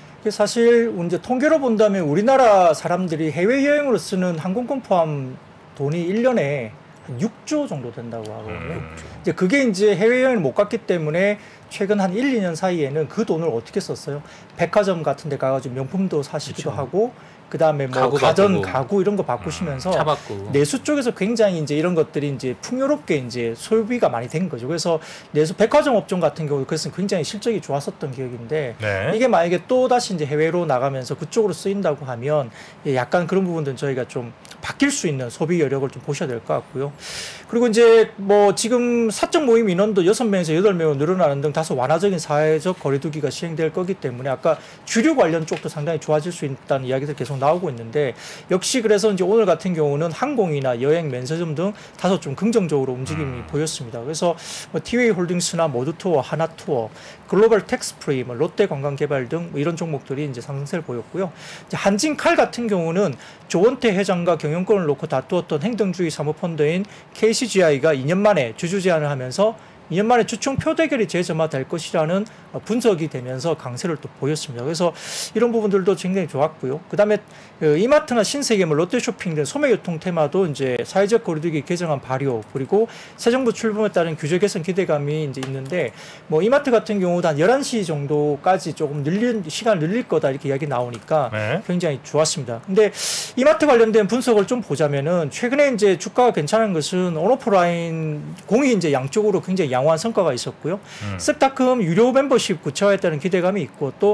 사실 이제 통계로 본다면 우리나라 사람들이 해외여행으로 쓰는 항공권 포함 돈이 일 년에 한 육 조 정도 된다고 하거든요. 음. 이제 그게 이제 해외여행을 못 갔기 때문에 최근 한 일, 이 년 사이에는 그 돈을 어떻게 썼어요? 백화점 같은 데 가가지고 명품도 사시기도 그쵸. 하고 그 다음에 뭐 가구 가전, 바꾸고. 가구 이런 거 바꾸시면서 차 바꾸고. 내수 쪽에서 굉장히 이제 이런 것들이 이제 풍요롭게 이제 소비가 많이 된 거죠. 그래서 내수 백화점 업종 같은 경우 그래서 굉장히 실적이 좋았었던 기억인데 네. 이게 만약에 또 다시 이제 해외로 나가면서 그쪽으로 쓰인다고 하면 예, 약간 그런 부분들은 저희가 좀 바뀔 수 있는 소비 여력을 좀 보셔야 될 것 같고요. 그리고 이제 뭐 지금 사적 모임 인원도 여섯 명에서 여덟 명으로 늘어나는 등 다소 완화적인 사회적 거리두기가 시행될 거기 때문에 아까 주류 관련 쪽도 상당히 좋아질 수 있다는 이야기들 계속 나오고 있는데 역시 그래서 이제 오늘 같은 경우는 항공이나 여행, 면세점 등 다소 좀 긍정적으로 움직임이 보였습니다. 그래서 뭐 티웨이 홀딩스나 모두투어, 하나투어, 글로벌 텍스프리, 뭐 롯데관광개발 등 뭐 이런 종목들이 이제 상승세를 보였고요. 이제 한진칼 같은 경우는 조원태 회장과 경영권을 놓고 다투었던 행정주의 사모펀드인 케이씨지아이가 이 년 만에 주주 제안을 하면서 이 년 만에 주총 표대결이 재점화될 것이라는 분석이 되면서 강세를 또 보였습니다. 그래서 이런 부분들도 굉장히 좋았고요. 그 다음에 이마트나 신세계물, 롯데쇼핑 등 소매유통 테마도 이제 사회적 거리두기 개정안 발효 그리고 새 정부 출범에 따른 규제 개선 기대감이 이제 있는데 뭐 이마트 같은 경우도 한 열한 시 정도까지 조금 늘린 시간을 늘릴 거다 이렇게 이야기 나오니까 네. 굉장히 좋았습니다. 근데 이마트 관련된 분석을 좀 보자면은 최근에 이제 주가가 괜찮은 것은 온오프라인 공이 이제 양쪽으로 굉장히 양호한 성과가 있었고요. 음. 쓱닷컴 유료 멤버십 구체화에 따른 기대감이 있고 또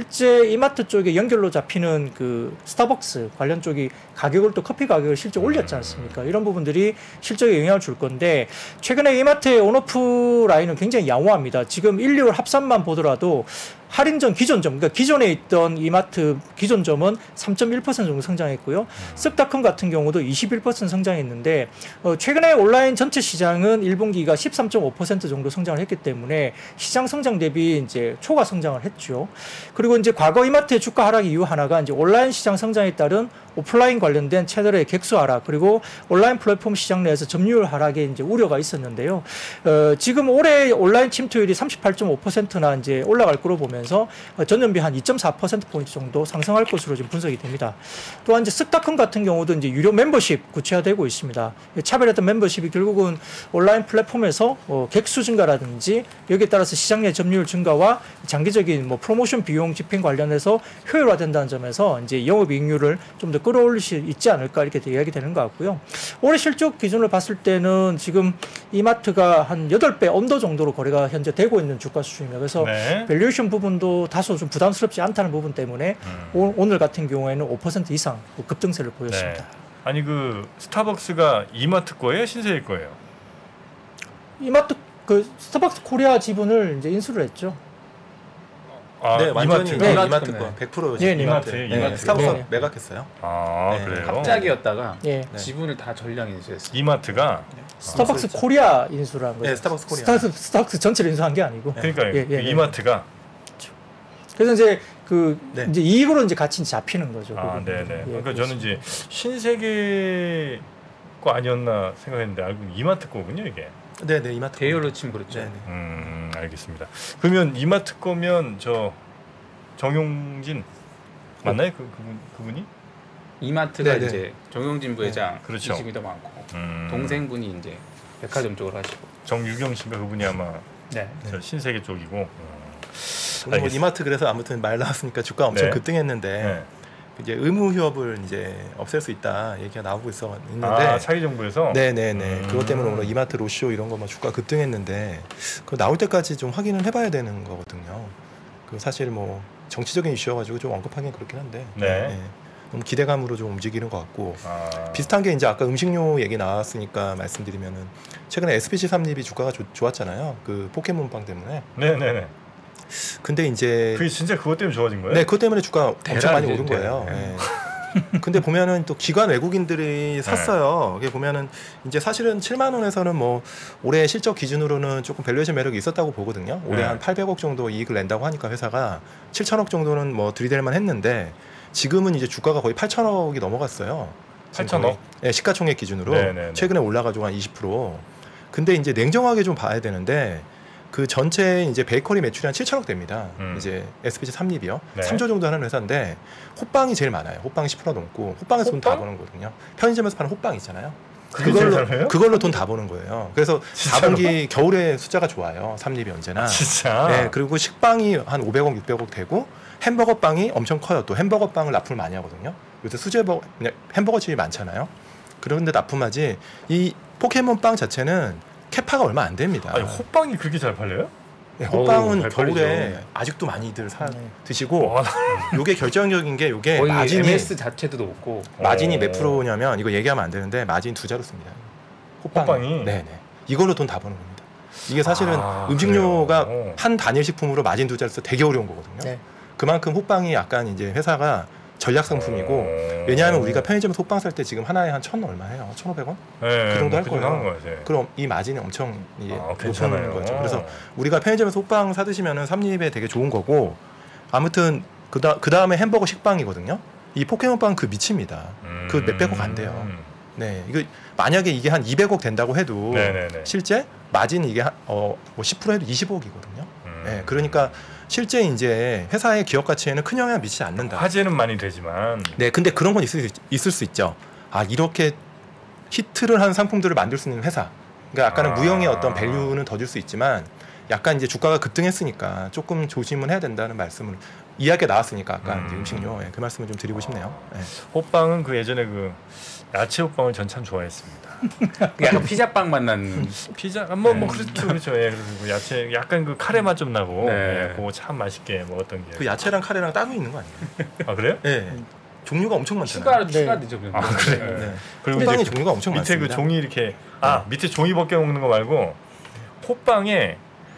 실제 이마트 쪽에 연결로 잡히는 그 스타벅스 관련 쪽이 가격을 또 커피 가격을 실제 올렸지 않습니까? 이런 부분들이 실적에 영향을 줄 건데 최근에 이마트의 온오프라인은 굉장히 양호합니다. 지금 일, 이월 합산만 보더라도 할인전 기존점, 그러니까 기존에 있던 이마트 기존점은 삼 점 일 퍼센트 정도 성장했고요. 쓱닷컴 같은 경우도 이십일 퍼센트 성장했는데 어, 최근에 온라인 전체 시장은 일 분기가 십삼 점 오 퍼센트 정도 성장을 했기 때문에 시장 성장 대비 이제 초과 성장을 했죠. 그리고 이제 과거 이마트의 주가 하락 이유 하나가 이제 온라인 시장 성장에 따른 오프라인 관련된 채널의 객수 하락 그리고 온라인 플랫폼 시장 내에서 점유율 하락에 이제 우려가 있었는데요. 어, 지금 올해 온라인 침투율이 삼십팔 점 오 퍼센트나 이제 올라갈 거로 보면서 전년비 한 이 점 사 퍼센트 포인트 정도 상승할 것으로 지금 분석이 됩니다. 또한 이제 쓱닷컴 같은 경우도 이제 유료 멤버십 구체화되고 있습니다. 차별했던 멤버십이 결국은 온라인 플랫폼에서 어, 객수 증가라든지 여기에 따라서 시장 내 점유율 증가와 장기적인 뭐 프로모션 비용 집행 관련해서 효율화된다는 점에서 이제 영업이익률을 좀 더 끌어올릴 수 있지 않을까 이렇게 이야기 되는 것 같고요. 올해 실적 기준으로 봤을 때는 지금 이마트가 한 여덟 배 언더 정도로 거래가 현재 되고 있는 주가 수준입니다. 그래서 네. 밸류에이션 부분도 다소 좀 부담스럽지 않다는 부분 때문에 음. 오, 오늘 같은 경우에는 오 퍼센트 이상 급등세를 보였습니다. 네. 아니 그 스타벅스가 이마트 거예요, 신세계 거예요? 이마트 그 스타벅스 코리아 지분을 이제 인수를 했죠. 아, 네, 완전히 이마트가? 네, 이마트 이마트 네. 거 백 퍼센트 네, 네. 이마트, 네, 이마트. 스타벅스 네. 매각했어요. 아 네. 그래요? 갑자기였다가 예. 네. 지분을 다 전량 인수했어요. 이마트가 스타벅스 인수했죠. 코리아 인수를 한 거죠. 네, 스타벅스 코리아. 스타벅스, 스타벅스 전체를 인수한 게 아니고. 그러니까 예, 예, 예. 이마트가 그래서 이제 그 네. 이제 이익으로 이제 같이 잡히는 거죠. 아, 그 네네. 부분은. 예, 그러니까 저는 그렇습니다. 이제 신세계 거 아니었나 생각했는데 알고 보니 이마트 거군요 이게. 네, 네, 이마트. 대여로 치면 그렇죠. 네, 네. 음, 알겠습니다. 그러면 이마트 거면 저 정용진 맞나요? 그 그분 그분이? 이마트가 네네. 이제 정용진 부회장 네. 그렇죠. 이심이 더 많고 음. 동생분이 이제 백화점 쪽으로 하시고. 정유경 씨가 그분이 아마 네. 저 신세계 쪽이고. 음. 오늘 뭐 알겠습니다. 이마트 그래서 아무튼 말 나왔으니까 주가 엄청 네. 급등했는데 네. 이제 의무 휴업을 이제 없앨 수 있다 얘기가 나오고 있어 있는데 아 차기 정부에서. 네네네 음. 그것 때문에 오늘 이마트 로쇼 이런 거만 주가 급등했는데 그 나올 때까지 좀 확인을 해봐야 되는 거거든요. 그 사실 뭐 정치적인 이슈여가지고 좀 언급하기는 그렇긴 한데 네. 너무 기대감으로 좀 움직이는 것 같고 아. 비슷한 게 이제 아까 음식료 얘기 나왔으니까 말씀드리면은 최근에 에스피씨 삼립이 주가가 조, 좋았잖아요. 그 포켓몬빵 때문에. 네네네. 근데 이제 그게 진짜 그것 때문에 좋아진 거예요? 네 그것 때문에 주가 엄청 많이 대란이죠, 오른 거예요. 대란. 네. 근데 보면은 또 기관 외국인들이 샀어요. 이게 보면은 이제 사실은 칠만 원에서는 뭐 올해 실적 기준으로는 조금 밸류에이션 매력이 있었다고 보거든요. 올해 네. 한 팔백억 정도 이익을 낸다고 하니까 회사가 칠천억 정도는 뭐 들이댈만 했는데 지금은 이제 주가가 거의 팔천억이 넘어갔어요. 지금 팔천억? 거의, 네, 시가총액 기준으로 네네네. 최근에 올라가지고 한 이십 퍼센트. 근데 이제 냉정하게 좀 봐야 되는데 그 전체 이제 베이커리 매출이 한 칠천억 됩니다. 음. 이제 에스피씨 삼립이요. 네. 삼 조 정도 하는 회사인데 호빵이 제일 많아요. 호빵이 십 퍼센트 넘고 호빵에서 돈 다 호빵? 버는 거거든요. 편의점에서 파는 호빵 있잖아요. 그게 제일 그걸로 잘해요? 그걸로 돈 다 버는 거예요. 그래서 진짜로? 사 분기 겨울에 숫자가 좋아요. 삼립이 언제나. 진짜. 네, 그리고 식빵이 한 오백억, 육백억 되고 햄버거 빵이 엄청 커요. 또 햄버거 빵을 납품을 많이 하거든요. 요새 수제버 그냥 햄버거 집이 많잖아요. 그런데 납품하지 이 포켓몬 빵 자체는 캐파가 얼마 안 됩니다. 아니 호빵이 그렇게 잘 팔려요? 네, 호빵은 어우, 잘 겨울에 팔리죠. 아직도 많이들 사 네. 드시고 와, 요게 결정적인 게 요게 거의 마진이 엠에스 자체도 높고. 마진이 어. 몇 프로냐면 이거 얘기하면 안 되는데 마진 두 자로 씁니다. 호빵이. 호빵이? 네네. 이걸로 돈 다 버는 겁니다. 이게 사실은 아, 음식료가 그래요? 한 단일 식품으로 마진 두 자로 써 되게 어려운 거거든요. 네. 그만큼 호빵이 약간 이제 회사가 전략 상품이고 어. 왜냐하면 우리가 편의점에서 호빵 살 때 지금 하나에 한 천 얼마 해요? 천오백 원? 네, 그 정도 할 그 거예요. 하는 거예요, 이제. 그럼 이 마진이 엄청 이게 아, 높은 괜찮아요. 거죠. 그래서 우리가 편의점에서 호빵 사 드시면은 삼립에 되게 좋은 거고 아무튼 그다 그 다음에 햄버거 식빵이거든요. 이 포켓몬빵 그 미칩니다. 그 몇백억 안 돼요. 음. 네, 이거 만약에 이게 한 이백억 된다고 해도 네네네. 실제 마진이 이게 어뭐 십 퍼센트 해도 이십억이거든요. 음. 네, 그러니까 실제 이제 회사의 기업 가치에는 큰 영향을 미치지 않는다. 화제는 많이 되지만. 네, 근데 그런 건 있을, 수- 있을 수 있죠. 아 이렇게 히트를 한 상품들을 만들 수 있는 회사. 그러니까 약간은 아. 무형의 어떤 밸류는 더 줄 수 있지만 약간 이제 주가가 급등했으니까 조금 조심은 해야 된다는 말씀을 이야기가 나왔으니까 아까 음. 이제 음식료 예, 그 말씀을 좀 드리고 싶네요. 예. 호빵은 그 예전에 그 야채 호빵을 전 참 좋아했습니다. 약간 피자빵 맛난. 피자 뭐뭐 뭐 그렇죠 그렇죠. 예, 그리고 야채 약간 그 카레 맛 좀 나고. 네. 예, 그거 참 맛있게 먹었던 게. 그 야채랑 카레랑 따로 있는 거 아니에요? 아 그래요? 예. 종류가 엄청 추가 많잖아요. 네. 추가되죠. 아 그래. 네. 네. 그리고 호빵의 이제 종류가 엄청 밑에 많습니다. 그 종이 이렇게 아 밑에 종이 벗겨 먹는 거 말고 호빵에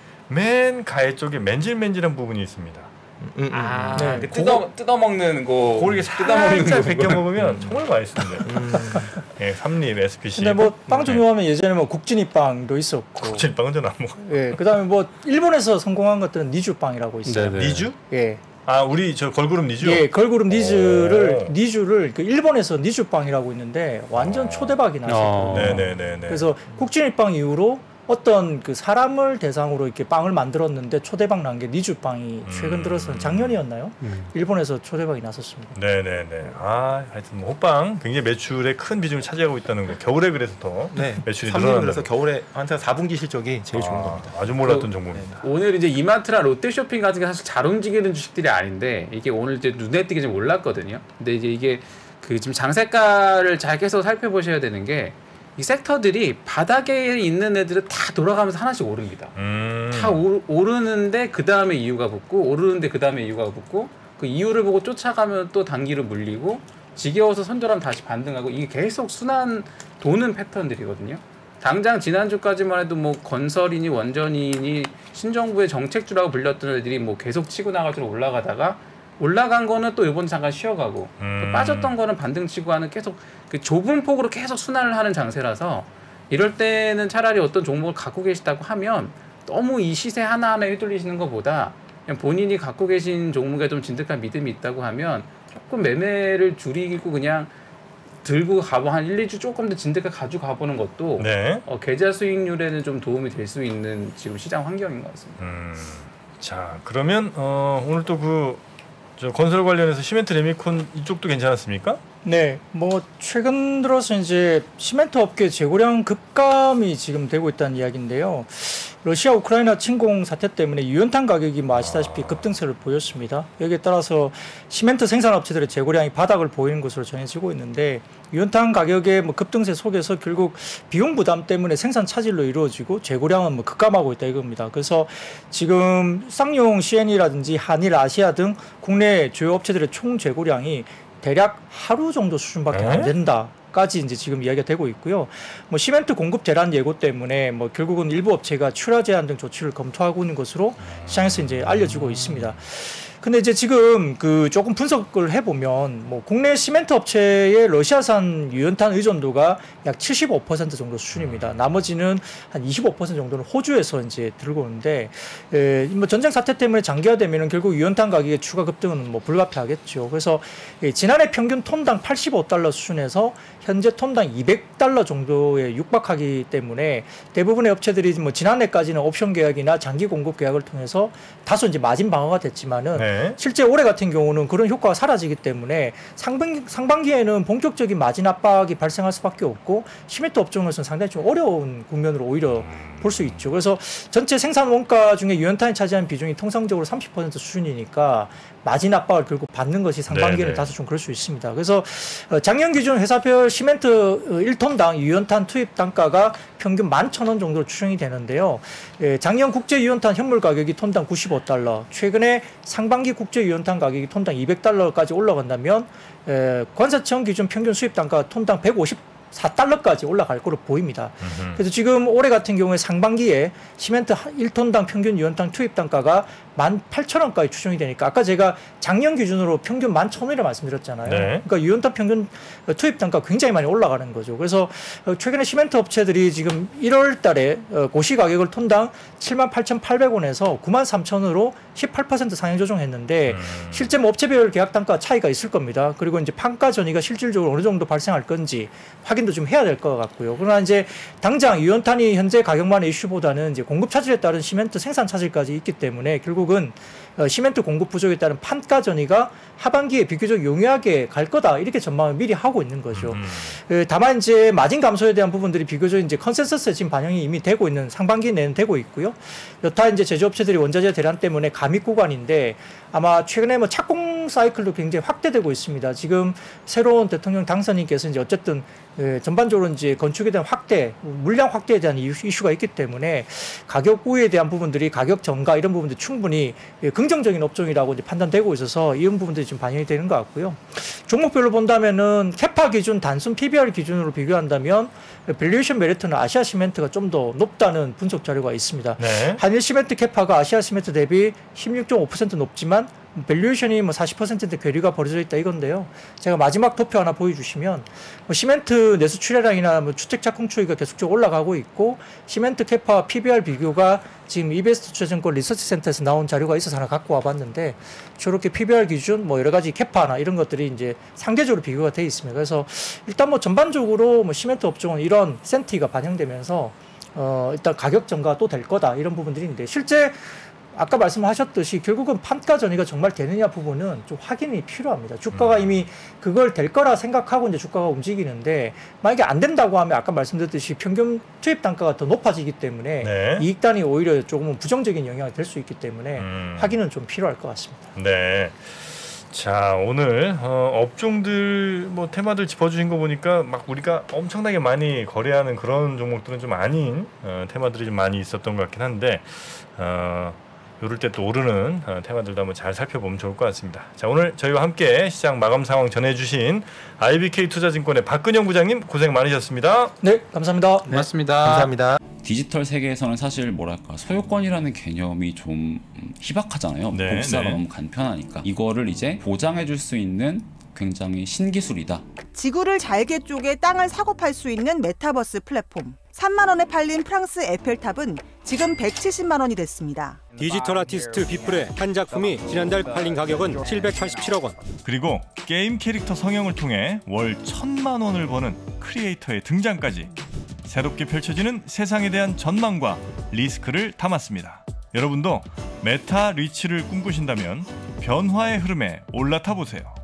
맨 가해 쪽에 맨질맨질한 부분이 있습니다. 음, 음, 음. 아, 네. 그 뜯어 뜯어 먹는 거. 그걸 이렇게 뜯어 먹는 살짝 거. 벗겨 먹으면 정말 맛있습니다. 음. 예, 삼립, 에스피씨. 근데 뭐 빵 네. 종류하면 예전에 뭐 국진이 빵도 있었고, 국진빵은 전안 먹어. 예, 그다음에 뭐 일본에서 성공한 것들은 니주 빵이라고 있어요. 네네. 니주? 예, 아 우리 저 걸그룹 니주? 예, 걸그룹 니즈를 오. 니주를 그 일본에서 니주 빵이라고 있는데 완전 어. 초대박이 어. 났었거든요. 네네네네. 그래서 국진이 빵 이후로 어떤 그 사람을 대상으로 이렇게 빵을 만들었는데 초대박 난 게 니주 빵이 최근 음. 들어서 작년이었나요? 음. 일본에서 초대박이 났었습니다. 네네네. 아 하여튼 뭐 호빵 굉장히 매출에 큰 비중을 차지하고 있다는 거. 겨울에 그래서 더 네. 매출이 삼립은 늘어난다. 그래서 겨울에 한테 사 분기 실적이 제일 좋은 아, 겁니다. 아주 몰랐던 그- 정보입니다. 오늘 이제 이마트나 롯데쇼핑 같은 게 사실 잘 움직이는 주식들이 아닌데 이게 오늘 이제 눈에 띄게 좀 올랐거든요. 근데 이제 이게 그 지금 장세가를 잘 계속 살펴보셔야 되는 게 이 섹터들이 바닥에 있는 애들은 다 돌아가면서 하나씩 오릅니다. 음. 다 오, 오르는데 그 다음에 이유가 붙고 오르는데 그 다음에 이유가 붙고 그 이유를 보고 쫓아가면 또 단기로 물리고 지겨워서 손절하면 다시 반등하고 이게 계속 순환 도는 패턴들이거든요. 당장 지난주까지만 해도 뭐 건설이니 원전이니 신정부의 정책주라고 불렸던 애들이 뭐 계속 치고 나가지고 올라가다가 올라간 거는 또 이번 잠깐 쉬어가고 음. 또 빠졌던 거는 반등 치고 하는 계속 그 좁은 폭으로 계속 순환을 하는 장세라서 이럴 때는 차라리 어떤 종목을 갖고 계시다고 하면 너무 이 시세 하나하나에 휘둘리시는 것보다 그냥 본인이 갖고 계신 종목에 좀 진득한 믿음이 있다고 하면 조금 매매를 줄이고 그냥 들고 가보 한 일, 이 주 조금 더 진득하게 가지고 가보는 것도 네. 어, 계좌 수익률에는 좀 도움이 될 수 있는 지금 시장 환경인 것 같습니다. 음. 자 그러면 어, 오늘 또 그 저 건설 관련해서 시멘트 레미콘 이쪽도 괜찮았습니까? 네, 뭐 최근 들어서 이제 시멘트 업계 재고량 급감이 지금 되고 있다는 이야기인데요. 러시아 우크라이나 침공 사태 때문에 유연탄 가격이 뭐 아시다시피 급등세를 보였습니다. 여기에 따라서 시멘트 생산 업체들의 재고량이 바닥을 보이는 것으로 전해지고 있는데 유연탄 가격의 뭐 급등세 속에서 결국 비용 부담 때문에 생산 차질로 이루어지고 재고량은 뭐 급감하고 있다 이겁니다. 그래서 지금 쌍용 씨엔이라든지 한일 아시아 등 국내 주요 업체들의 총 재고량이 대략 하루 정도 수준밖에 안 된다. 까지 이제 지금 이야기가 되고 있고요. 뭐 시멘트 공급 대란 예고 때문에 뭐 결국은 일부 업체가 출하 제한 등 조치를 검토하고 있는 것으로 시장에서 이제 알려지고 있습니다. 근데 이제 지금 그 조금 분석을 해보면 뭐 국내 시멘트 업체의 러시아산 유연탄 의존도가 약 칠십오 퍼센트 정도 수준입니다. 나머지는 한 이십오 퍼센트 정도는 호주에서 이제 들고 오는데, 에, 뭐 전쟁 사태 때문에 장기화되면은 결국 유연탄 가격의 추가 급등은 뭐 불가피하겠죠. 그래서 예, 지난해 평균 톤당 팔십오 달러 수준에서 현재 톤당 이백 달러 정도에 육박하기 때문에 대부분의 업체들이 뭐 지난해까지는 옵션 계약이나 장기 공급 계약을 통해서 다소 이제 마진 방어가 됐지만은 네. 실제 올해 같은 경우는 그런 효과가 사라지기 때문에 상반기, 상반기에는 본격적인 마진 압박이 발생할 수밖에 없고 시멘트 업종에서는 상당히 좀 어려운 국면으로 오히려 볼 수 있죠. 그래서 전체 생산 원가 중에 유연탄이 차지하는 비중이 통상적으로 삼십 퍼센트 수준이니까 마진 압박을 결국 받는 것이 상반기에는 네네. 다소 좀 그럴 수 있습니다. 그래서 작년 기준 회사별 시멘트 일 톤당 유연탄 투입 단가가 평균 만 천 원 정도로 추정이 되는데요. 작년 국제 유연탄 현물 가격이 톤당 구십오 달러, 최근에 상반기 국제 유연탄 가격이 톤당 이백 달러까지 올라간다면 관세청 기준 평균 수입 단가 톤당 백오십사 달러까지 올라갈 거로 보입니다. 음흠. 그래서 지금 올해 같은 경우에 상반기에 시멘트 일 톤당 평균 유연탄 투입 단가가 만 팔천 원까지 추정이 되니까 아까 제가 작년 기준으로 평균 만 천 원이라 말씀드렸잖아요. 네. 그러니까 유연탄 평균 투입 단가 굉장히 많이 올라가는 거죠. 그래서 최근에 시멘트 업체들이 지금 일월 달에 고시 가격을 톤당 칠만 팔천팔백 원에서 구만 삼천 원으로 십팔 퍼센트 상향 조정했는데 음. 실제 뭐 업체별 계약 단가 차이가 있을 겁니다. 그리고 이제 판가 전이가 실질적으로 어느 정도 발생할 건지 확인도 좀 해야 될 것 같고요. 그러나 이제 당장 유연탄이 현재 가격만의 이슈보다는 이제 공급 차질에 따른 시멘트 생산 차질까지 있기 때문에 결국은 시멘트 공급 부족에 따른 판가 전이가 하반기에 비교적 용이하게 갈 거다 이렇게 전망을 미리 하고 있는 거죠. 음. 다만 이제 마진 감소에 대한 부분들이 비교적 이제 컨센서스에 지금 반영이 이미 되고 있는 상반기 내는 되고 있고요. 여타 이제 제조업체들이 원자재 대란 때문에 감익 구간인데 아마 최근에 뭐 착공 사이클도 굉장히 확대되고 있습니다. 지금 새로운 대통령 당선인께서 이제 어쨌든 전반적으로 이제 건축에 대한 확대, 물량 확대에 대한 이슈가 있기 때문에 가격 우위에 대한 부분들이 가격 전가 이런 부분들이 충분히 긍정적인 업종이라고 이제 판단되고 있어서 이런 부분들이 지금 반영이 되는 것 같고요. 종목별로 본다면은 캐파 기준, 단순 피비알 기준으로 비교한다면 밸류에이션 메리트는 아시아 시멘트가 좀 더 높다는 분석 자료가 있습니다. 네. 한일 시멘트 캐파가 아시아 시멘트 대비 십육 점 오 퍼센트 높지만 밸류에이션이 뭐 사십 퍼센트대 괴리가 벌어져 있다 이건데요. 제가 마지막 도표 하나 보여주시면 뭐 시멘트 내수 출하량이나 뭐 주택 착공 추이가 계속적으로 올라가고 있고 시멘트 캐파 피비알 비교가 지금 이베스트 투자증권 리서치 센터에서 나온 자료가 있어서 하나 갖고 와봤는데 저렇게 피비알 기준 뭐 여러 가지 캐파나 이런 것들이 이제 상대적으로 비교가 돼 있습니다. 그래서 일단 뭐 전반적으로 뭐 시멘트 업종은 이런 센티가 반영되면서 어 일단 가격 전가가 또 될 거다 이런 부분들인데 실제 아까 말씀하셨듯이 결국은 판가 전이가 정말 되느냐 부분은 좀 확인이 필요합니다. 주가가 음. 이미 그걸 될 거라 생각하고 이제 주가가 움직이는데 만약에 안 된다고 하면 아까 말씀드렸듯이 평균 투입 단가가 더 높아지기 때문에 네. 이익단이 오히려 조금은 부정적인 영향이 될 수 있기 때문에 음. 확인은 좀 필요할 것 같습니다. 네. 자 오늘 어, 업종들 뭐 테마들 짚어주신 거 보니까 막 우리가 엄청나게 많이 거래하는 그런 종목들은 좀 아닌 어, 테마들이 좀 많이 있었던 것 같긴 한데 어, 이럴 때 또 오르는 어, 테마들도 한번 잘 살펴보면 좋을 것 같습니다. 자 오늘 저희와 함께 시장 마감 상황 전해주신 아이비케이 투자증권의 박근영 부장님 고생 많으셨습니다. 네 감사합니다. 네, 고맙습니다. 감사합니다. 디지털 세계에서는 사실 뭐랄까 소유권이라는 개념이 좀 희박하잖아요. 네, 복사가 네. 너무 간편하니까 이거를 이제 보장해줄 수 있는 굉장히 신기술이다. 지구를 잘게 쪼개 땅을 사고 팔 수 있는 메타버스 플랫폼. 삼만 원에 팔린 프랑스 에펠탑은 지금 백칠십만 원이 됐습니다. 디지털 아티스트 비플의 한 작품이 지난달 팔린 가격은 칠백팔십칠억 원. 그리고 게임 캐릭터 성형을 통해 월 천만 원을 버는 크리에이터의 등장까지 새롭게 펼쳐지는 세상에 대한 전망과 리스크를 담았습니다. 여러분도 메타 리치를 꿈꾸신다면 변화의 흐름에 올라타 보세요.